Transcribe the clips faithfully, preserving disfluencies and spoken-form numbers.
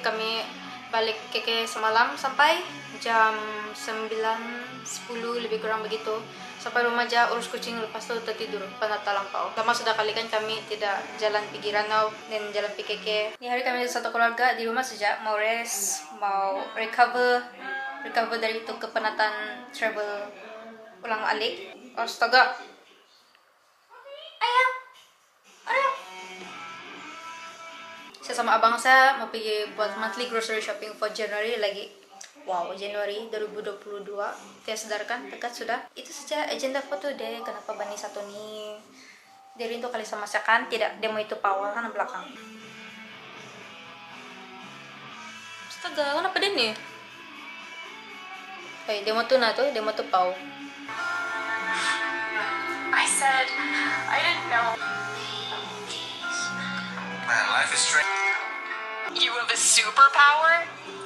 kami balik keke semalam sampai jam sembilan sepuluh lebih kurang begitu. Sampai rumah aja urus kucing, lepas itu tertidur penata lampau. Lama sudah kali kan kami tidak jalan pergi Ranau dan jalan P K K. Ini hari kami satu keluarga di rumah saja, mau rest, mau recover, recover dari itu kepenatan travel ulang alik. Astaga. Ayam. Ayam. Saya sama abang saya mau pergi buat monthly grocery shopping for January lagi. Wow, Januari dua ribu dua puluh dua. Saya sedarkan dekat sudah. Itu saja agenda foto deh. Kenapa Bani satu nih? Dari itu kali sama masakan tidak demo itu power kan belakang. Astaga, kenapa deh nih? Hey, demo tuh nah tuh, demo tuh pau. I said I didn't know. Man, life is strange. You have a superpower?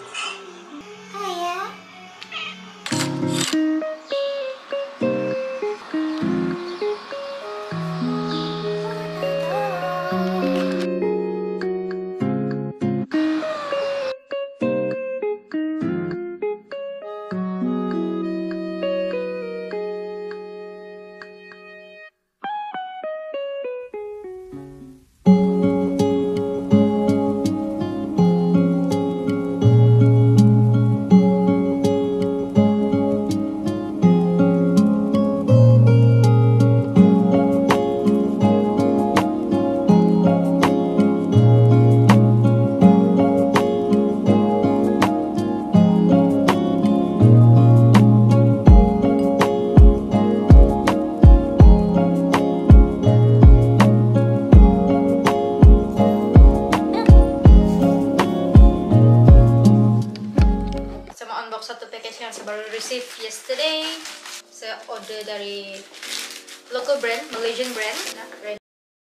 Satu package yang saya baru receive yesterday. Saya order dari local brand, Malaysian brand. Nah, ready.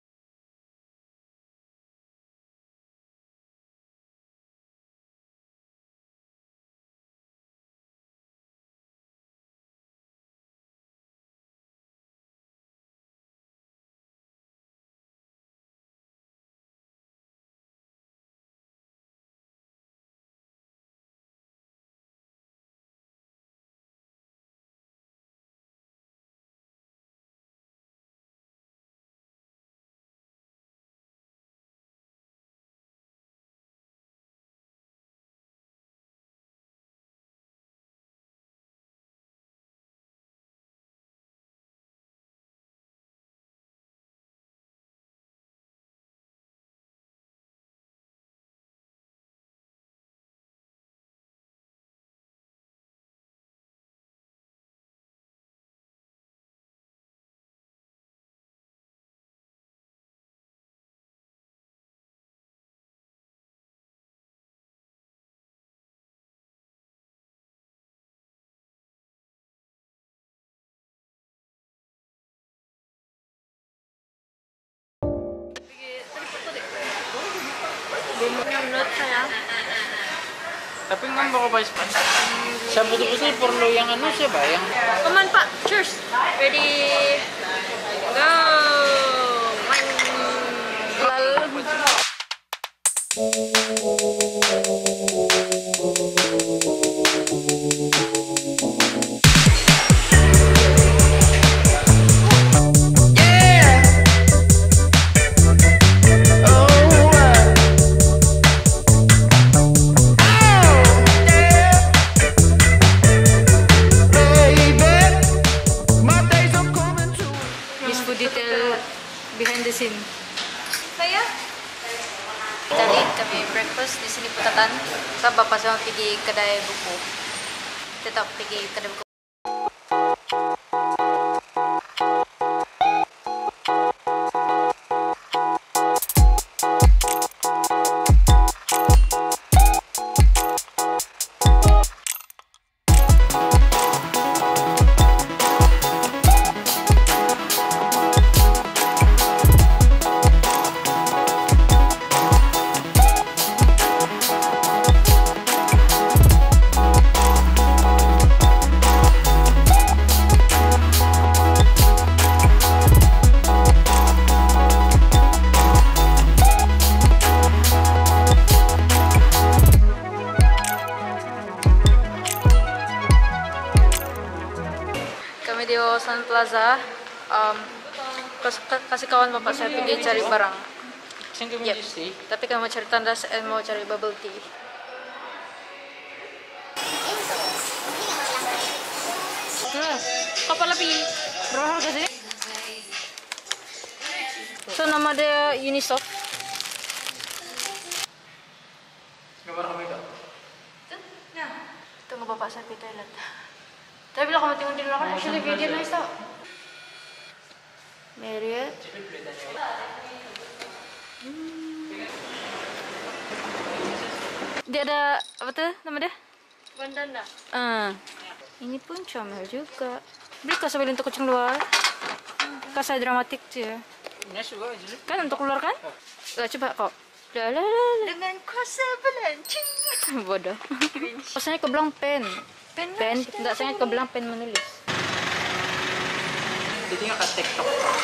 Menurut saya. Tapi nggak mau apa sih? Saya betul-betul perlu yang anu sih, bayang. Come on Pak, cheers. Ready, go. Main. Lalu. Detail behind the scene. Saya tadi kami breakfast di sini Putatan. Saya bapak sama pergi kedai buku. Tetap pergi kedai buku. kami di Sun Plaza. Um, kas- kasih kawan bapak saya pergi cari barang. Yep. Tapi kami mau cari tandas dan mau cari bubble tea. Kapal api berapa harga sih? So nama dia Unisoft. Gambar kami kak. Tunggu bapak saya pergi toilet. Tapi bila kamu tengok di luar kan actually video nice tau. Marriott. Hmm. Dia ada apa tuh nama dia? Bandana. Ah. Ini pun comel juga. Beli kah sebelum untuk kucing luar? Kasih dramatik tuh ya. Kan untuk keluar kan? Lah coba kok. Dengan kuasa belancing. Bodoh. Rasanya kebelang pen. Pen? Pen. Enggak, saya kebelang pen menulis. Jadi nggak ke TikTok.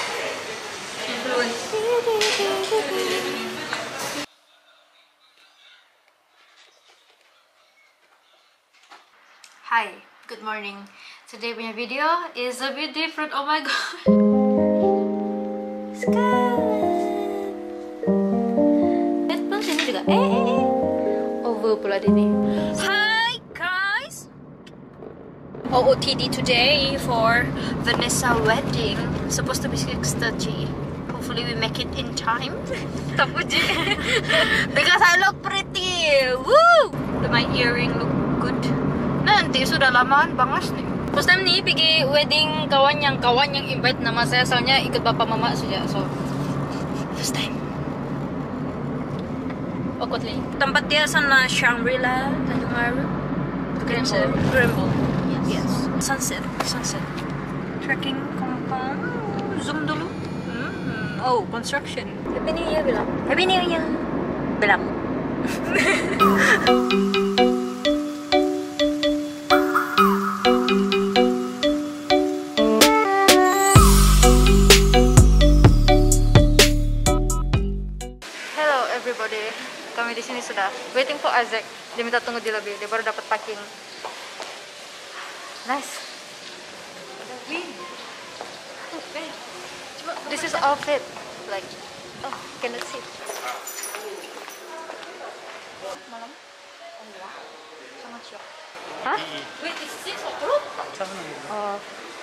Hi, good morning. Today punya video is a bit different. Oh my god. Headphone sini juga. Eh, eh, eh. Over pula ini. Hi guys. O O T D today for Vanessa wedding. Supposed to be six thirty. Hopefully we make it in time. Tapuji. Because I look pretty. Woo! My earring look good. Nanti sudah lamaan bangas nih. First time nih pergi wedding kawan yang kawan yang invite nama saya, soalnya ikut bapak mama saja. So first time. Awkwardly. Tempat dia sana Shangri-La, Tanjung Aru. Grimble. Grimble. Yes. Yes. Sunset. Sunset. Trekking compound. Zoom dulu. Hmm. Oh, construction. Happy New Year bilang. Happy New Year. Bilang. Everybody, kami di sini sudah waiting for Isaac. Dia minta tunggu di lobby, dia baru dapat parking. Nice. This is outfit, like, oh, cannot see. Malam, oh, sangat shock. Hah? Wait, is six o'clock? Oh.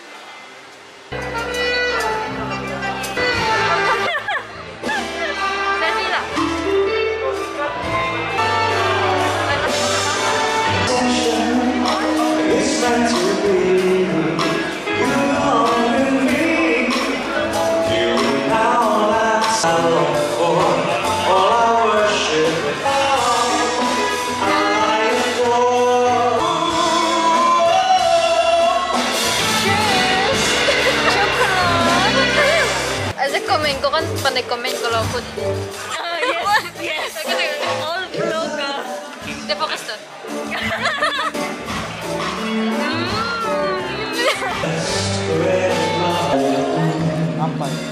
Komen, kau kan pandai komen kalau aku uh, yes, yes. All vlogger. Dia fokus tuh. Apa ya?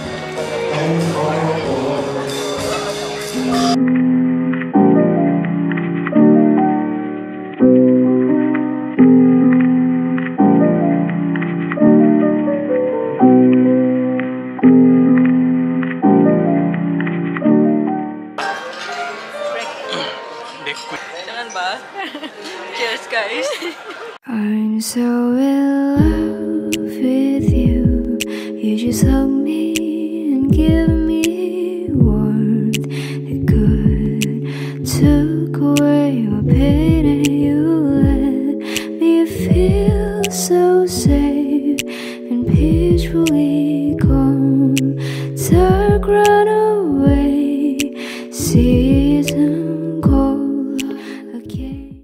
Cheers guys. I'm so in love with you. You just hug me and give me warmth. It could took away my pain and you let me feel so safe and peacefully calm. Dark run away, season cold again.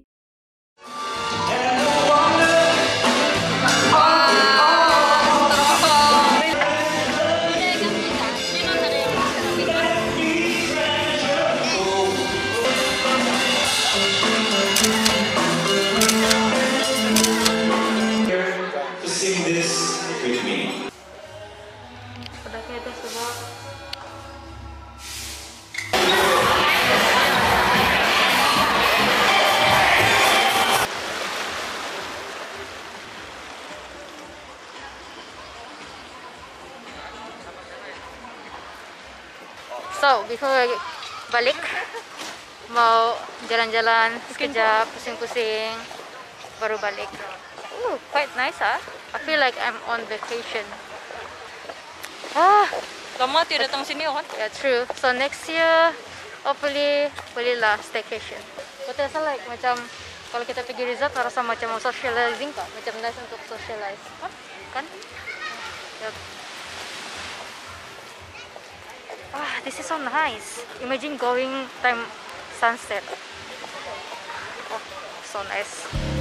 To sing this with me. Udah kayak itu semua. So, before balik, mau jalan-jalan sekejap, pusing-pusing, baru balik. Ooh, quite nice, ah. I feel like I'm on vacation. Ah, Lama tidak datang sini kan? yeah, true. So next year, hopefully, bolehlah staycation. But rasa like macam kalau kita pergi resort, rasa macam mau socializing kah? Macam nice untuk socialize, kan? Kan? Yep. Ah, this is so nice. Imagine going time sunset. Oh, so nice.